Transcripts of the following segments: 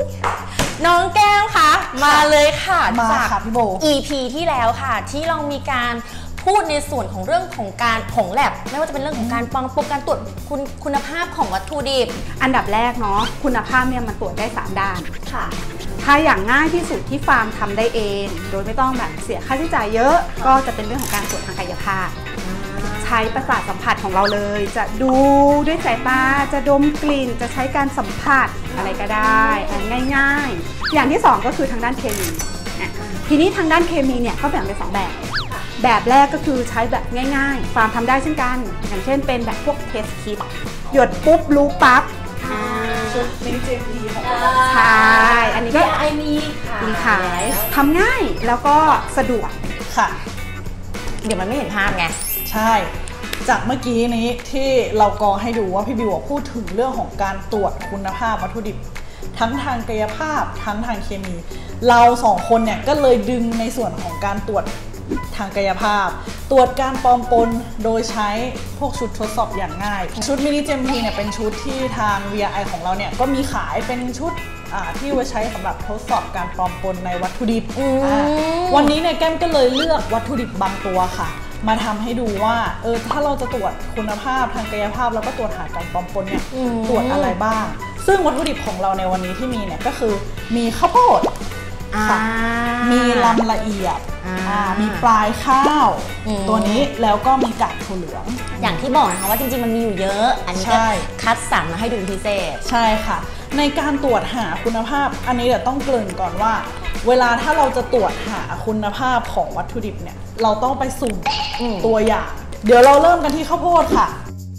น้องแก้มคะมาเลยค่ะมาค่ะพี่โบ EP ที่แล้วค่ะที่เรามีการพูดในส่วนของเรื่องของการของแลบไม่ว่าจะเป็นเรื่องของการปองปรการตรวจคุณภาพของวัตถุดิบอันดับแรกเนาะคุณภาพเนี่ยมันตรวจได้3ด้านค่ะถ้าอย่างง่ายที่สุดที่ฟาร์มทำได้เองโดยไม่ต้องแบบเสียค่าใช้จ่ายเยอะก็จะเป็นเรื่องของการตรวจทางกายภาพใช้ประสาทสัมผัสของเราเลยจะดูด้วยสายตาจะดมกลิ่นจะใช้การสัมผัสอะไรก็ได้ง่ายๆอย่างที่2ก็คือทางด้านเคมีทีนี้ทางด้านเคมีเนี่ยก็แบ่งเป็น2แบบแรกก็คือใช้แบบง่ายๆฟาร์มทำได้เช่นกันอย่างเช่นเป็นแบบพวกเทสคิทหยดปุ๊บรู้ปั๊บชุดนี้ GMP ของเราใช่อันนี้ก็มีขายทำง่ายแล้วก็สะดวกค่ะเดี๋ยวมันไม่เห็นภาพไงใช่จากเมื่อกี้นี้ที่เรากอให้ดูว่าพี่บิวพูดถึงเรื่องของการตรวจคุณภาพวัตถุดิบทั้งทางกายภาพทั้งทางเคมีเรา2คนเนี่ยก็เลยดึงในส่วนของการตรวจทางกายภาพตรวจการปลอมปนโดยใช้พวกชุดทดสอบอย่างง่ายชุดมินิGMPเนี่ยเป็นชุดที่ทาง VRI ของเราเนี่ยก็มีขายเป็นชุดที่ไว้ใช้สำหรับทดสอบการปลอมปนในวัตถุดิบวันนี้เนี่ยแก้มก็เลยเลือกวัตถุดิบบางตัวค่ะมาทำให้ดูว่าถ้าเราจะตรวจคุณภาพทางกายภาพแล้วก็ตรวจหาการปลอมปนเนี่ยตรวจอะไรบ้างซึ่งวัตถุดิบของเราในวันนี้ที่มีเนี่ยก็คือมีข้าวโพดมีลำละเอียดมีปลายข้าวตัวนี้แล้วก็มีกากถั่วเหลืองอย่างที่บอกนะคะว่าจริงๆมันมีอยู่เยอะอันนี้ก็คัดสรรมาให้ดูเป็นพิเศษใช่ค่ะในการตรวจหาคุณภาพอันนี้เดี๋ยวต้องเกริ่นก่อนว่าเวลาถ้าเราจะตรวจหาคุณภาพของวัตถุดิบเนี่ยเราต้องไปสุ่มตัวอย่างเดี๋ยวเราเริ่มกันที่ข้าวโพดค่ะ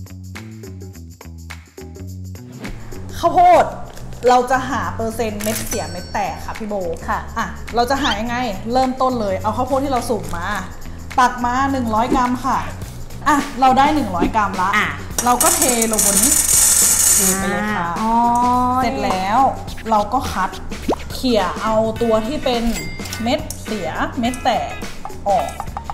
ข้าวโพดเราจะหาเปอร์เซ็นต์เม็ดเสียเม็ดแตกค่ะพี่โบค่ะเราจะหายังไงเริ่มต้นเลยเอาข้าวโพดที่เราสุ่มมาตักมา100 กรัมค่ะเราได้100 กรัมละเราก็เทลงบนนี้ไปเลยค่ะเสร็จแล้วเราก็คัดเขี่ยเอาตัวที่เป็นเม็ดเสียเม็ดแตกออก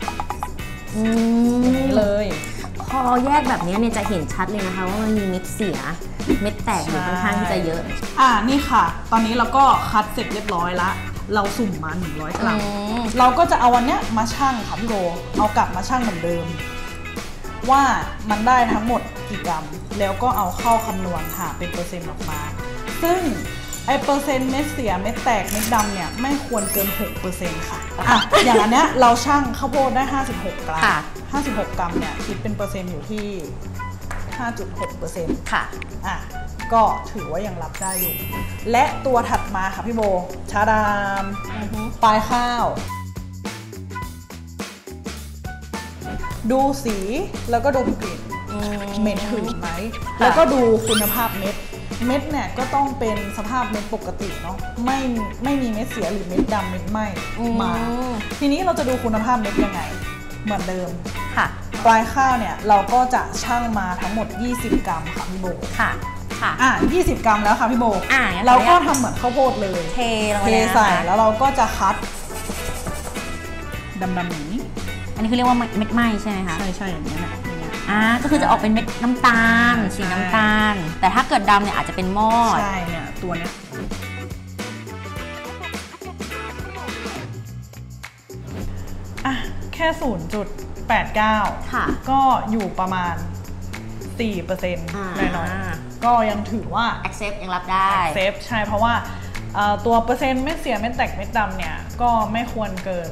อย่างนี้เลยพอแยกแบบนี้เนี่ยจะเห็นชัดเลยนะคะว่ามันมีเม็ดเสียเม็ดแตกอยู่ค่อนข้างที่จะเยอะนี่ค่ะตอนนี้เราก็คัดเสร็จเรียบร้อยแล้วเราสุ่มมา100 กรัมเราก็จะเอาวันนี้มาชั่งค่ะพี่โบเอากลับมาชั่งเหมือนเดิมว่ามันได้ทั้งหมดกี่กรัมแล้วก็เอาเข้าคำนวณหาเป็นเปอร์เซ็นต์ออกมาซึ่งไอเปอร์เซ็นต์เม็ดเสียเม็ดแตกเม็ดดำเนี่ยไม่ควรเกิน 6% ค่ะอย่างอันเนี้ยเราชั่งข้าวโพดได้56 กรัม56 กรัมเนี่ยคิดเป็นเปอร์เซ็นต์อยู่ที่ 5.6% ค่ะก็ถือว่ายังรับได้อยู่และตัวถัดมาค่ะพี่โบชาดามปลายข้าวดูสีแล้วก็ดมกลิ่นเหม็นหืนไหมแล้วก็ดูคุณภาพเม็ดเนี่ยก็ต้องเป็นสภาพเม็ดปกติเนาะไม่มีเม็ดเสียหรือเม็ดดำเม็ดไหม้มาทีนี้เราจะดูคุณภาพเม็ดยังไงเหมือนเดิมค่ะปลายข้าวเนี่ยเราก็จะชั่งมาทั้งหมด20 กรัมค่ะพี่โบค่ะ 20 กรัมแล้วค่ะพี่โบเราก็ทำเหมือนข้าวโพดเลยเทใส่แล้วเราก็จะคัดดำๆนี้อันนี้คือเรียกว่าเม็ดไหม้ใช่ไหมคะใช่อย่างนี้นะก็คือจะออกเป็นเม็ดน้ำตาลสีน้ำตาลแต่ถ้าเกิดดำเนี่ยอาจจะเป็นมอดใช่เนี่ยตัวเนี้ยแค่ 0.89 ค่ะก็อยู่ประมาณ 4% น้อยๆก็ยังถือว่า accept ยังรับได้ accept ใช่เพราะว่าตัวเปอร์เซ็นต์เม็ดเสียเม็ดแตกเม็ดดำเนี่ยก็ไม่ควรเกิน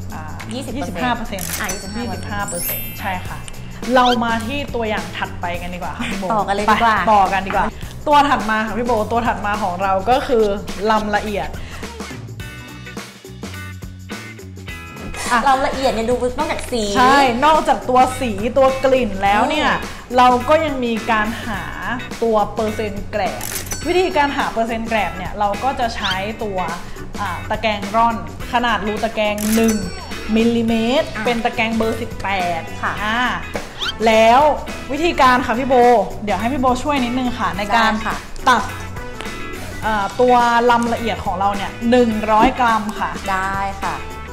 25%ใช่ค่ะเรามาที่ตัวอย่างถัดไปกันดีกว่าค่ะพี่โบต่อกันเลยดีกว่าตัวถัดมาค่ะพี่โบตัวถัดมาของเราก็คือลำละเอียดลำละเอียดเนี่ยดูนอกจากสีใช่นอกจากตัวสีตัวกลิ่นแล้วเนี่ยเราก็ยังมีการหาตัวเปอร์เซ็นต์แกรบวิธีการหาเปอร์เซ็นต์แกรบเนี่ยเราก็จะใช้ตัวตะแกรงร่อนขนาดรูตะแกรง1 มิลลิเมตรเป็นตะแกรงเบอร์18ค่ะแล้ววิธีการค่ะพี่โบเดี๋ยวให้พี่โบช่วยนิดนึงค่ะในการตักตัวลำละเอียดของเราเนี่ย100 กรัมค่ะได้ค่ะ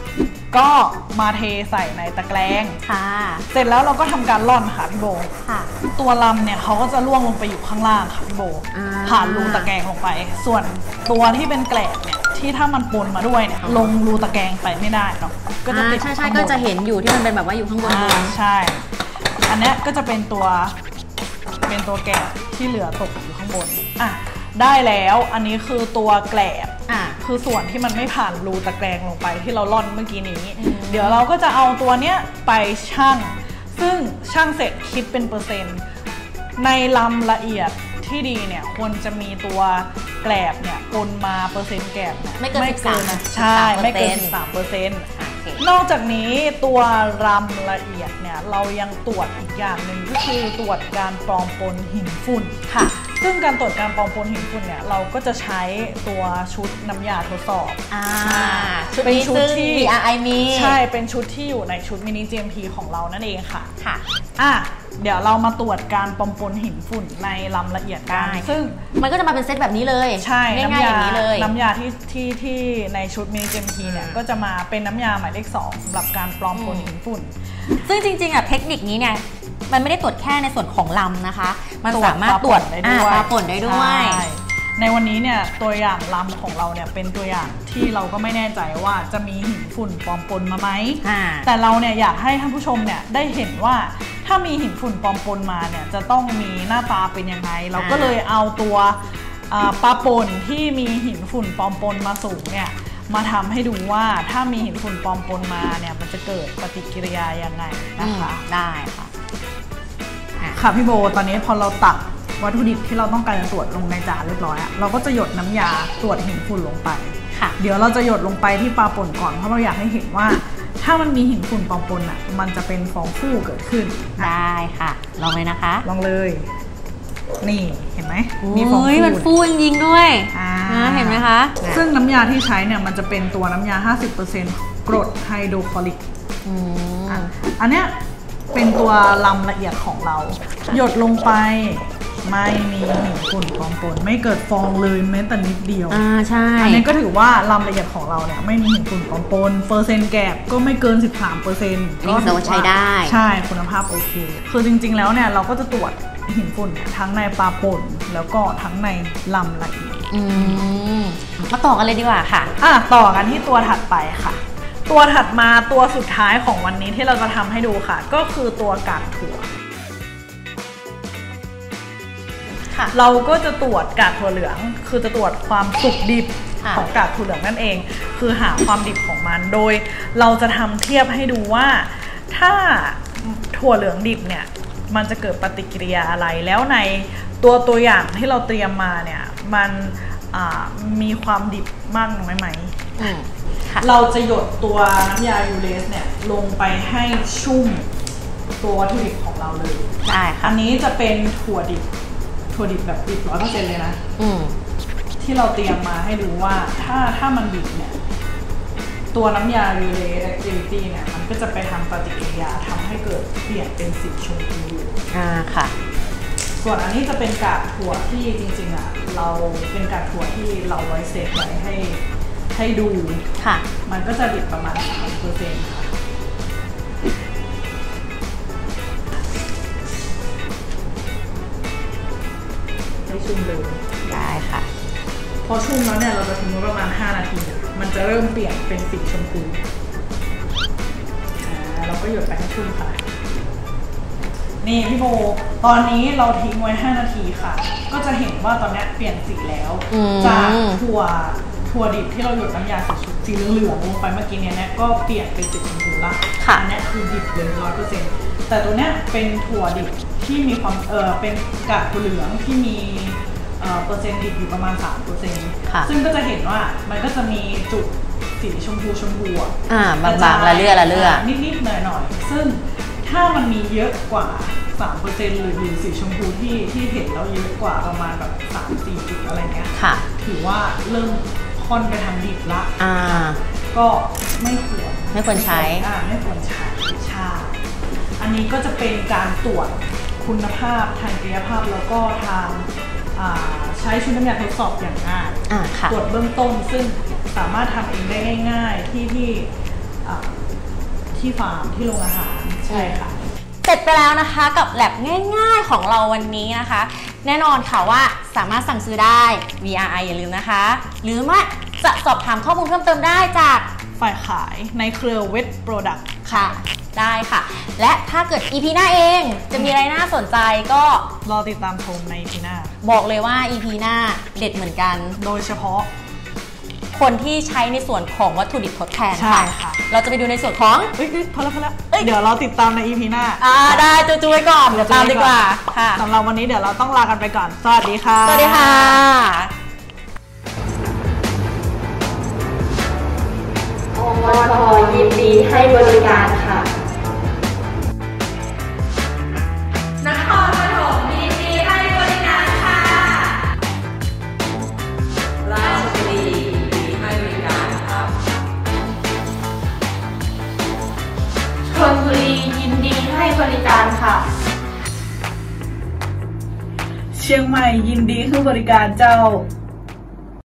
ก็มาเทใส่ในตะแกรงค่ะเสร็จแล้วเราก็ทำการร่อนค่ะพี่โบค่ะตัวลำเนี่ยเขาก็จะล่วงลงไปอยู่ข้างล่างค่ะพี่โบ ผ่านรูตะแกรงลงไป ส่วนตัวที่เป็นแกลบเนี่ยที่ถ้ามันปนมาด้วยเนี่ยลงรูตะแกรงไปไม่ได้เนาะก็จะติดใช่ก็จะเห็นอยู่ที่มันเป็นแบบว่าอยู่ข้างบนใช่ อันเนี้ยก็จะเป็นตัวแกลบที่เหลือตกอยู่ข้างบนอ่ะได้แล้วอันนี้คือตัวแกลบคือส่วนที่มันไม่ผ่านรูตะแกรงลงไปที่เราล่อนเมื่อกี้นี้ เดี๋ยวเราก็จะเอาตัวเนี้ยไปชั่งซึ่งชั่งเสร็จคิดเป็นเปอร์เซ็นต์ในลำละเอียดที่ดีเนี่ยควรจะมีตัวแกลบเนี่ยปนมาเปอร์เซ็นต์แกลบเนี่ยไม่เกิน13 ใช่ไม่เกิน 13%นอกจากนี้ตัวรำละเอียดเนี่ยเรายังตรวจอีกอย่างหนึ่งก็คือตรวจการปลอมปนหินฝุ่นค่ะซึ่งการตรวจการปลอมปนหินฝุ่นเนี่ยเราก็จะใช้ตัวชุดน้ำยาทดสอบเป็นชุดที่ BRI มีใช่เป็นชุดที่อยู่ในชุดมินิ GMP ของเรานั่นเองค่ะเดี๋ยวเรามาตรวจการปลอมปนหินฝุ่นในลำละเอียดกันซึ่งมันก็จะมาเป็นเซตแบบนี้เลยใช่ง่ายๆอย่างนี้เลยน้ำยาที่ในชุดมินิ GMP เนี่ยก็จะมาเป็นน้ำยาหมายเลข 2สำหรับการปลอมปนหินฝุ่นซึ่งจริงๆเทคนิคนี้เนี่ยมันไม่ได้ตรวจแค่ในส่วนของลำนะคะมันสามารถตรวจปลาป่นได้ด้วยในวันนี้เนี่ยตัวอย่างลำของเราเนี่ยเป็นตัวอย่างที่เราก็ไม่แน่ใจว่าจะมีหินฝุ่นปลอมปนมาไหมแต่เราเนี่ยอยากให้ท่านผู้ชมเนี่ยได้เห็นว่าถ้ามีหินฝุ่นปลอมปนมาเนี่ยจะต้องมีหน้าตาเป็นยังไงเราก็เลยเอาตัวปลาป่นที่มีหินฝุ่นปลอมปนมาสูงเนี่ยมาทำให้ดูว่าถ้ามีหินฝุ่นปลอมปนมาเนี่ยมันจะเกิดปฏิกิริยายังไงนะคะได้ค่ะค่ะพี่โบตอนนี้พอเราตักวัตถุดิบที่เราต้องการจะตรวจลงในจานเรียบร้อยเราก็จะหยดน้ำยาตรวจหินฝุ่นลงไปเดี๋ยวเราจะหยดลงไปที่ปลาป่นก่อนเพราะเราอยากให้เห็นว่าถ้ามันมีหินฝุ่นปลอมปนมันจะเป็นฟองฟูเกิดขึ้นได้ค่ะลองเลยนะคะลองเลยนี่เห็นไหมมีฟองฟูมันฟูจริงๆด้วยเห็นไหมคะซึ่งน้ำยาที่ใช้เนี่ยมันจะเป็นตัวน้ำยา 50% กรดไฮโดรคลอริกอันเนี้ยเป็นตัวลำละเอียดของเราหยดลงไปไม่มีหินฝุ่นปลอมปนไม่เกิดฟองเลยแม้แต่นิดเดียวใช่อันนี้ก็ถือว่าลำละเอียดของเราเนี่ยไม่มีหินฝุ่นปลอมปนเปอร์เซ็นต์แกบก็ไม่เกิน 13% ก็ถือว่าใช้ได้ใช่คุณภาพโอเคคือจริงๆแล้วเนี่ยเราก็จะตรวจหินฝุ่นทั้งในปลาป่นแล้วก็ทั้งในลำละเอียดมาต่อกันเลยดีกว่าค่ะต่อกันที่ตัวถัดไปค่ะตัวถัดมาตัวสุดท้ายของวันนี้ที่เราจะทำให้ดูค่ะก็คือตัวกากถั่วเราก็จะตรวจกากถั่วเหลืองคือจะตรวจความสุกดิบของกากถั่วเหลืองนั่นเองคือหาความดิบของมันโดยเราจะทำเทียบให้ดูว่าถ้าถั่วเหลืองดิบเนี่ยมันจะเกิดปฏิกิริยาอะไรแล้วในตัวอย่างที่เราเตรียมมาเนี่ยมันมีความดิบมากน้อยไหมเราจะหยดตัวน้ำยายูเรสเนี่ยลงไปให้ชุ่มตัววัตถุดิบของเราเลยได้ค่ะอันนี้จะเป็นถั่วดิบแบบดิบ 100% เลยนะที่เราเตรียมมาให้ดูว่าถ้ามันดิบเนี่ยตัวน้ำยายูเรสแอคทิวิตี้เนี่ยมันก็จะไปทำปฏิกิริยาทำให้เกิดเปลี่ยนเป็นสีชมพูค่ะส่วนอันนี้จะเป็นกากถั่วที่จริงๆเราเป็นกากถั่วที่เราไว้เซฟไว้ให้ดูค่ะมันก็จะดิบประมาณ 3% ค่ะให้ชุ่มเลยได้ค่ะพอชุ่มแล้วเนี่ยเราจะทิ้งไว้ประมาณ5 นาทีมันจะเริ่มเปลี่ยนเป็นสีชมพูเราก็หยดไปให้ชุ่มค่ะนี่พี่โบตอนนี้เราทิ้งไว้5 นาทีค่ะก็จะเห็นว่าตอนนี้เปลี่ยนสีแล้วจากถั่วดิบที่เราหยดน้ำยาสีเหลืองลงไปเมื่อกี้เนี่ยก็เปลี่ยนเป็นสีชมพูละอันนี้คือดิบเลย 100% แต่ตัวเนี้ยเป็นถั่วดิบที่มีความเป็นกากถั่วเหลืองที่มีเปอร์เซ็นต์ดิบอยู่ประมาณ 3% ซึ่งก็จะเห็นว่ามันก็จะมีจุดสีชมพูบางๆละเลื่อนิดๆหน่อยๆซึ่งถ้ามันมีเยอะกว่า 3% หรือสีชมพูที่เห็นแล้วเยอะกว่าประมาณแบบ 3-4 จุดอะไรเงี้ยถือว่าเริ่มค่อนไปทางดิบละก็ไม่ควรใช้ไม่ควรใช้อันนี้ก็จะเป็นการตรวจคุณภาพทางกายภาพแล้วก็ทางใช้ชุดน้ำยาทดสอบอย่างง่ายตรวจเบื้องต้นซึ่งสามารถทำเองได้ง่ายๆที่ที่ฟาร์มที่โรงอาหารใช่ค่ะเสร็จไปแล้วนะคะกับแลบง่ายๆของเราวันนี้นะคะ แน่นอนค่ะว่าสามารถสั่งซื้อได้ VRI อย่าลืมนะคะ หรือว่าจะสอบถามข้อมูลเพิ่มเติมได้จากฝ่ายขายในเครือ Wet Product ค่ะได้ค่ะ และถ้าเกิด EP หน้าเองจะมีอะไรน่าสนใจก็รอติดตามชมใน EP หน้าบอกเลยว่า EP หน้าเด็ดเหมือนกันโดยเฉพาะคนที่ใช้ในส่วนของวัตถุดิบทดแทนค่ะเราจะไปดูในส่วนของพอแล้วเดี๋ยวเราติดตามใน EP หน้าได้จูๆไว้ก่อนเดี๋ยวตามดีกว่าค่ะสำหรับวันนี้เดี๋ยวเราต้องลากันไปก่อนสวัสดีค่ะสวัสดีค่ะองค์กรยินดีให้บริการค่ะนครปฐมยินดีให้บริการค่ะราชบุรียินดีให้บริการครับชลบุรียินดีให้บริการค่ะเชียงใหม่ยินดีให้บริการเจ้า